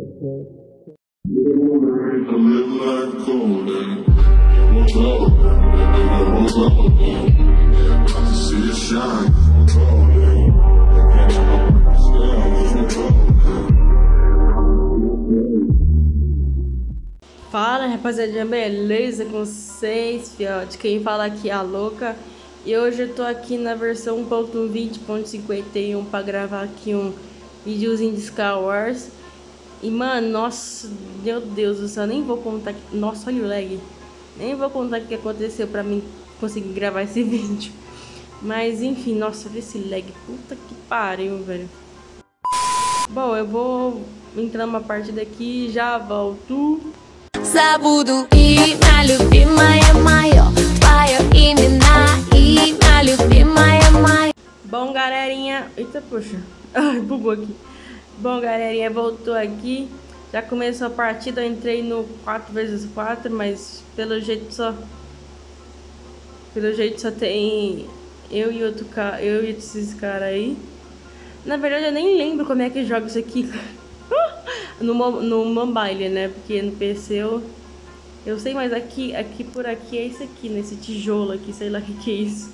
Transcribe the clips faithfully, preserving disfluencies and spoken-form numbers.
Fala, rapaziada, beleza com vocês, fiote? Quem fala aqui é a Louca. E hoje eu tô aqui na versão um ponto vinte ponto cinquenta e um pra gravar aqui um videozinho de Star Wars. E mano, nossa, meu Deus do céu, nem vou contar. Nossa, olha o lag. Nem vou contar o que aconteceu pra mim conseguir gravar esse vídeo. Mas enfim, nossa, olha esse lag. Puta que pariu, velho. Bom, eu vou entrar numa parte daqui e já volto. Забуду и на любимая моё, твоё имена и на любимая моё. Bom, galerinha, eita, poxa, ai, bugou aqui. Bom, galerinha, voltou aqui. Já começou a partida, eu entrei no quatro vezes quatro, mas pelo jeito só pelo jeito só tem eu e outro cara, eu e esses caras aí. Na verdade, eu nem lembro como é que joga isso aqui. No, no mobile, né? Porque no P C eu, eu sei, mas aqui, aqui por aqui é isso aqui, nesse tijolo aqui, sei lá o que, que é isso.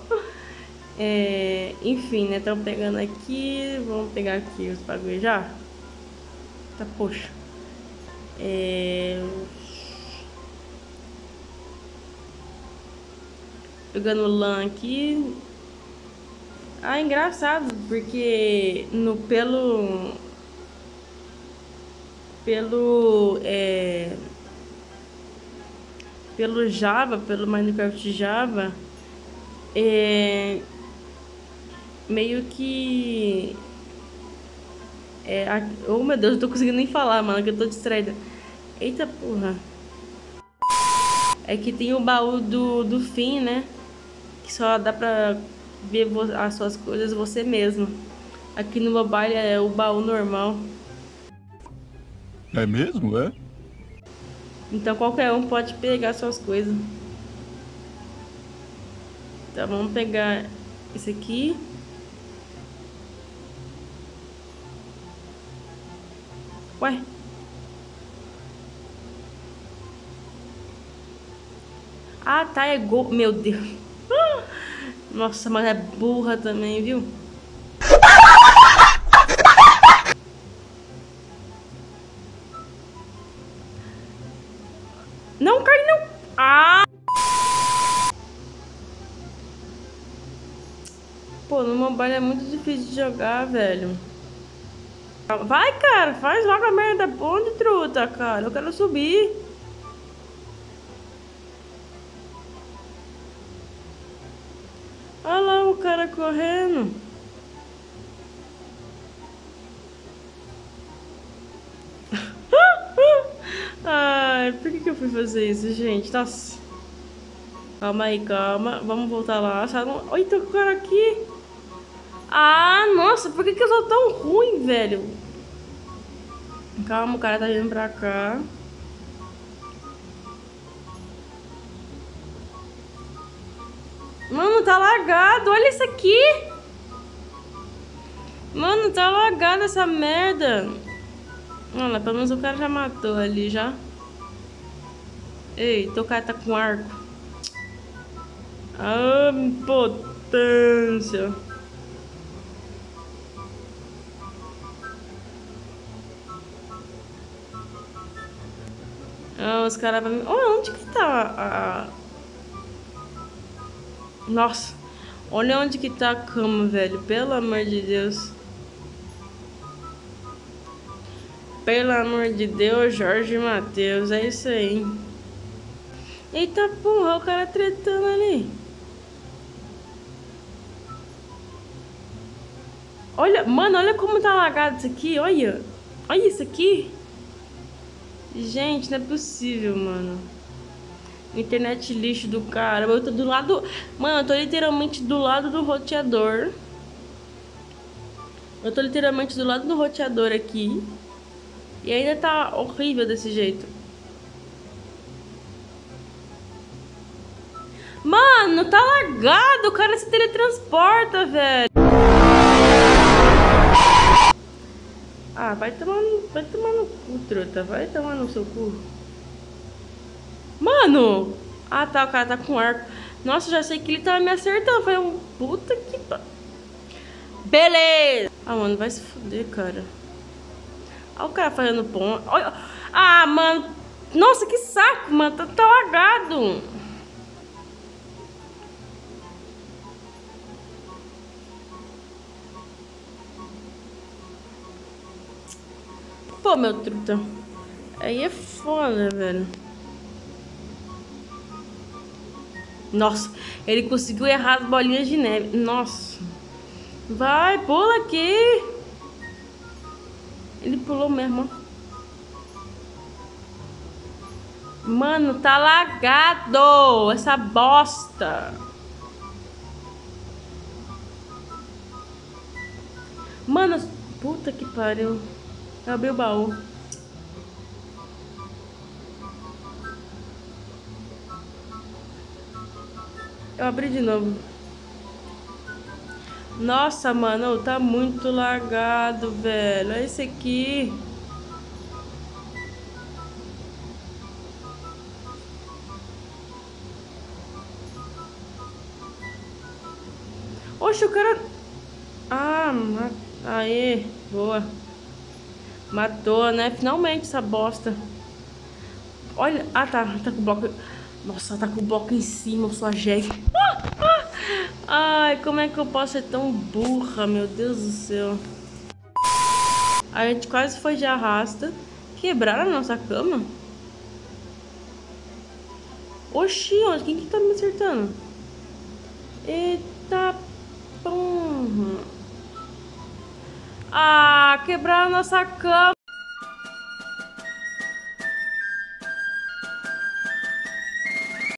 É, enfim, né? Estamos pegando aqui, vamos pegar aqui os bagulho já. Tá, poxa. É... Pegando lã aqui. Ah, engraçado, porque no pelo... Pelo, é, pelo Java, pelo Minecraft Java, é, meio que... É, a, oh meu Deus, eu tô conseguindo nem falar, mano, que eu tô distraída. Eita porra. É que tem o baú do, do fim, né? Que só dá pra ver as suas coisas você mesmo. Aqui no mobile é o baú normal. É mesmo, é? Então qualquer um pode pegar suas coisas. Então vamos pegar esse aqui. Ué? Ah, tá, é gol. Meu Deus. Nossa, mas é burra também, viu? Não cai, não. Ah! Pô, no mobile é muito difícil de jogar, velho. Vai, cara, faz logo a merda. Onde, truta, cara? Eu quero subir. Olha lá o cara correndo. Ai, por que que eu fui fazer isso, gente? Nossa. Calma aí, calma. Vamos voltar lá. Oi, tem um cara aqui. Ah, nossa, por que que eu sou tão ruim, velho? Calma, o cara tá vindo pra cá. Mano, tá lagado. Olha isso aqui. Mano, tá lagado essa merda. Olha, pelo menos o cara já matou ali, já. Eita, o cara tá com arco. Ah, potência. Ah, os caras vão... Oh, onde que tá a... Nossa. Olha onde que tá a cama, velho. Pelo amor de Deus. Pelo amor de Deus, Jorge Matheus, é isso aí. Eita porra, o cara tretando ali. Olha, mano, olha como tá lagado isso aqui, olha. Olha isso aqui. Gente, não é possível, mano. Internet lixo do cara. Eu tô do lado... Mano, eu tô literalmente do lado do roteador. Eu tô literalmente do lado do roteador aqui. E ainda tá horrível desse jeito. Mano, tá lagado. O cara se teletransporta, velho. Ah, Ah, vai tomar no, vai tomar no cu, truta. Vai tomar no seu cu. Mano! Ah, tá, o cara tá com arco. Nossa, já sei que ele tava me acertando. Foi um puta que... Beleza! Ah, mano, vai se fuder, cara. Olha o cara fazendo ponto. Olha... Ah, mano. Nossa, que saco, mano. Tá, tá lagado. Pô, meu truta. Aí é foda, velho. Nossa, ele conseguiu errar as bolinhas de neve. Nossa. Vai, pula aqui. Ele pulou mesmo, ó. Mano, tá lagado essa bosta. Mano, puta que pariu. Abri o baú. Eu abri de novo. Nossa, mano, tá muito lagado, velho. Olha esse aqui. Oxe, o cara... Ah, ma... Aê, boa. Matou, né? Finalmente essa bosta. Olha... Ah, tá, tá com o bloco... Nossa, tá com o bloco em cima, sua jegue. Ai, como é que eu posso ser tão burra, meu Deus do céu. A gente quase foi de arrasta. Quebraram a nossa cama? Oxi, onde? Quem que tá me acertando? Eita porra. Ah, quebraram a nossa cama.